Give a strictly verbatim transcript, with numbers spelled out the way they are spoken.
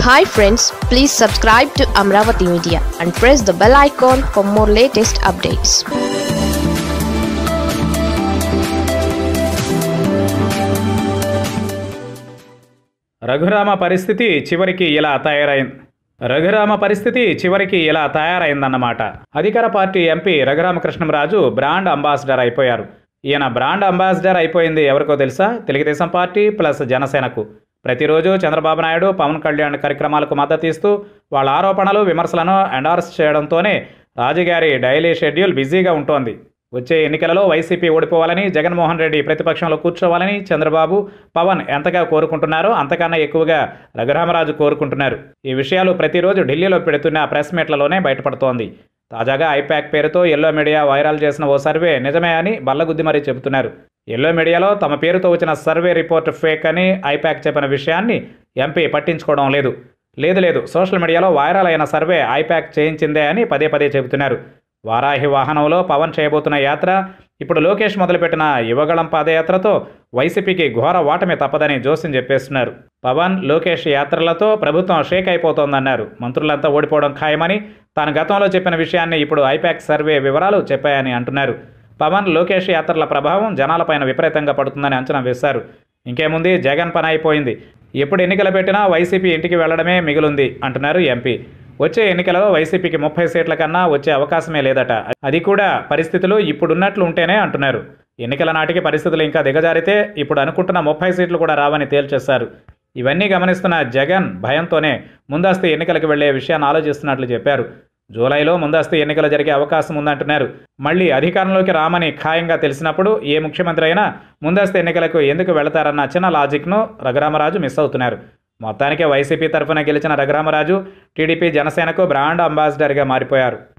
Hi friends, please subscribe to Amaravathi Media and press the bell icon for more latest updates. Raghu Rama పరిస్థితి చివరికి ఇలా తయారైంది. Raghu Rama పరిస్థితి చివరికి ఇలా తయారైందన్నమాట. అధికార party MP Raghuramakrishnamraju brand ambassador అయిపోయారు. ఈయన బ్రాండ్ అంబాసిడర్ అయిపోయింది ఎవరికో తెలుసా? తెలుగుదేశం పార్టీ ప్లస్ జనసేనకు. ప్రతిరోజు చంద్రబాబు నాయుడు, పవన్ కళ్యాణ్ కార్యక్రమాలకు మద్దతు ఇస్తూ వాళ్ళ ఆరోపణలు, విమర్శలను ఎండార్స్ చేయడంతోనే రాజుగారి డైలీ షెడ్యూల్ బిజీగా ఉంటోంది. వచ్చే ఎన్నికలలో వైసీపీ ఓడిపోవాలని, జగన్మోహన్ రెడ్డి ప్రతిపక్షంలో కూర్చోవాలని చంద్రబాబు, పవన్ ఎంతగా కోరుకుంటున్నారో అంతకన్నా ఎక్కువగా రఘురామరాజు కోరుకుంటున్నారు. ఈ విషయాలు ప్రతిరోజు ఢిల్లీలో పెడుతున్న ప్రెస్ మీట్లలోనే బయటపడుతోంది. తాజాగా ఐపాక్ పేరుతో ఎల్లో మీడియా వైరల్ చేసిన ఓ సర్వే నిజమే అని బల్లగుద్ది మరీ చెబుతున్నారు. ఎల్లో మీడియాలో తమ పేరుతో వచ్చిన సర్వే రిపోర్ట్ ఫేక్ అని ఐపాక్ చెప్పిన విషయాన్ని ఎంపీ పట్టించుకోవడం లేదు. లేదు లేదు సోషల్ మీడియాలో వైరల్ అయిన సర్వే ఐపాక్ చేయించిందే అని పదే పదే చెబుతున్నారు. వారాహి వాహనంలో పవన్ చేయబోతున్న యాత్ర, ఇప్పుడు లోకేష్ మొదలుపెట్టిన యువగళం పాదయాత్రతో వైసీపీకి ఘోర ఓటమి తప్పదని జోస్యం చెప్పేస్తున్నారు. పవన్, లోకేష్ యాత్రలతో ప్రభుత్వం షేక్ అయిపోతోందన్నారు. మంత్రులంతా ఓడిపోవడం ఖాయమని, తాను గతంలో చెప్పిన విషయాన్ని ఇప్పుడు ఐపాక్ సర్వే వివరాలు చెప్పాయని అంటున్నారు. పవన్, లోకేష్ యాత్రల ప్రభావం జనాలపైన విపరీతంగా పడుతుందని అంచనా వేశారు. ఇంకేముంది, జగన్ పని అయిపోయింది. ఎప్పుడు ఎన్నికలు పెట్టినా వైసీపీ ఇంటికి వెళ్లడమే మిగులుంది అంటున్నారు ఎంపీ. వచ్చే ఎన్నికలలో వైసీపీకి ముప్పై సీట్ల కన్నా వచ్చే అవకాశమే లేదట. అది కూడా పరిస్థితులు ఇప్పుడున్నట్లు ఉంటేనే అంటున్నారు. ఎన్నికల నాటికి పరిస్థితులు ఇంకా దిగజారితే ఇప్పుడు అనుకుంటున్న ముప్పై సీట్లు కూడా రావని తేల్చేశారు. ఇవన్నీ గమనిస్తున్న జగన్ భయంతోనే ముందస్తు ఎన్నికలకు వెళ్లే విషయాన్ని ఆలోచిస్తున్నట్లు చెప్పారు. జూలైలో ముందస్తు ఎన్నికలు జరిగే అవకాశం ఉందంటున్నారు. మళ్లీ అధికారంలోకి రామని ఖాయంగా తెలిసినప్పుడు ఏ ముఖ్యమంత్రి అయినా ముందస్తు ఎన్నికలకు ఎందుకు వెళతారన్న చిన్న లాజిక్ను రఘురామరాజు మిస్ అవుతున్నారు. మొత్తానికి వైసీపీ తరఫున గెలిచిన రఘురామరాజు టీడీపీ జనసేనకు బ్రాండ్ అంబాసిడర్గా మారిపోయారు.